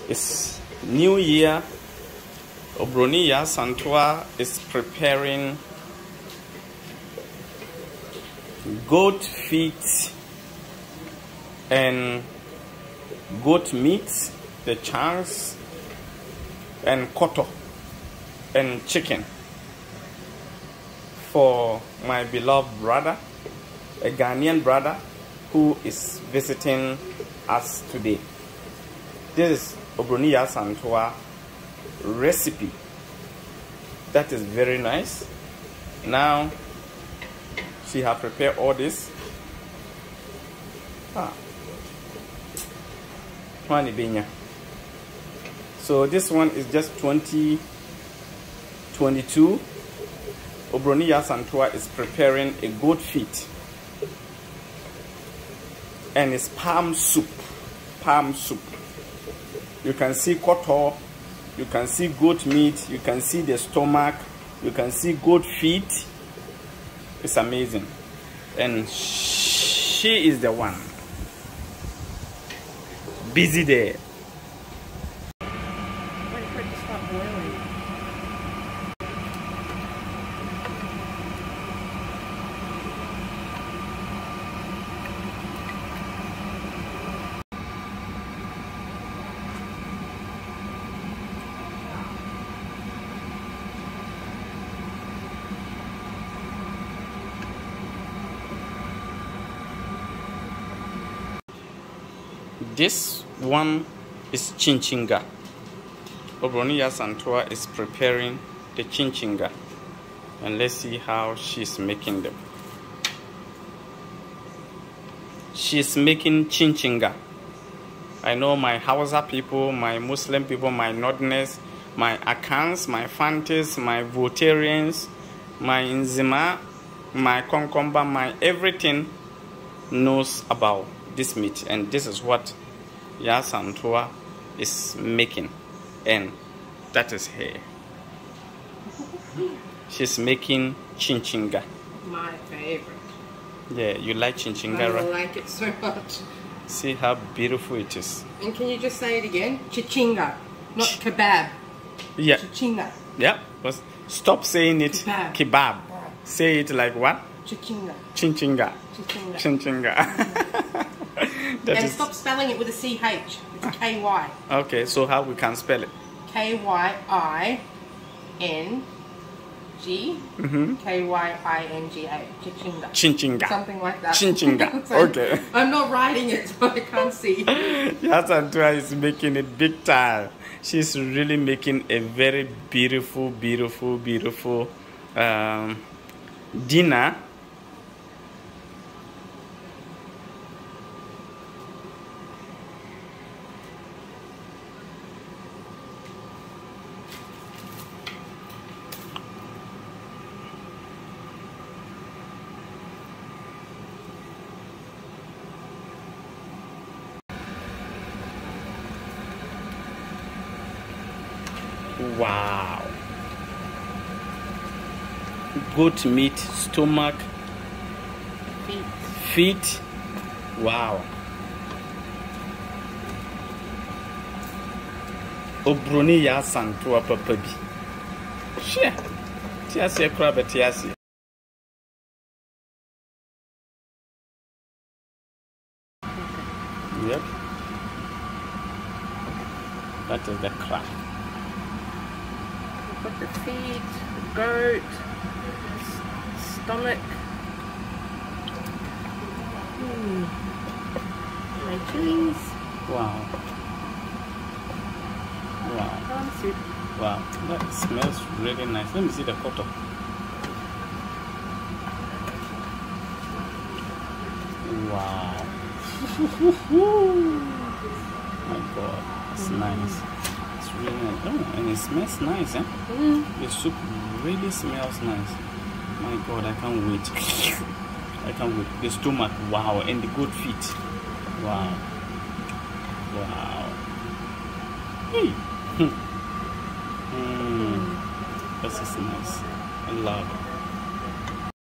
It's New Year. Obroni Yaa Asantewaa is preparing goat feet and goat meat, the chance, and koto and chicken for my beloved brother, a Ghanaian brother who is visiting us today. This is Obroni Yaa Asantewaa recipe that is very nice. Now she has prepared all this. So this one is just 2022. Obroni Yaa Asantewaa is preparing a goat feet and it's palm soup. You can see koto, you can see goat meat, you can see the stomach, you can see goat feet. It's amazing. And she is the one busy there. Wait for it to stop boiling. This one is chinchinga. Obroni Yaa Asantewaa is preparing the chinchinga, and let's see how she's making them. She's making chinchinga. I know my Hausa people, my Muslim people, my Northerners, my Akans, my Fantis, my Votarians, my Nzima, my Konkomba, my everything knows about this meat, and this is what Yaa Asantewaa is making, and that is her. She's making chinchinga. My favorite. Yeah, you like chinchinga, I right? like it so much. See how beautiful it is. And can you just say it again? Chichinga, not kebab. Yeah. Chichinga. Yeah. But stop saying it Kebab. kebab. Say it like what? Chichinga. Chinchinga. Chichinga. Chinchinga. That And is stop spelling it with a CH. It's KY. okay. So how we can spell it? KYING. Mm-hmm. KYINGA. Chichinga. Chinchinga. Something like that. Chinchinga. So Okay. I'm not writing it, so I can't see. Yaa Asantewaa is making it big time. She's really making a very beautiful dinner. Wow. Goat meat, stomach, feet. Wow. Obroni Yaa Asantewaa papa bi. Share. Tiasi ekra be tiasi. Yep. That is the crab. Got the feet, the goat, stomach. My chilies. Wow. Wow. Palm soup. Wow. That smells really nice. Let me see the koto. Wow. My God. It's nice. It's really nice. Oh, and it smells nice, eh? The soup really smells nice. My God, I can't wait. I can't wait. The stomach, wow, and the goat feet. Wow. Wow. Hey. This is nice. I love it.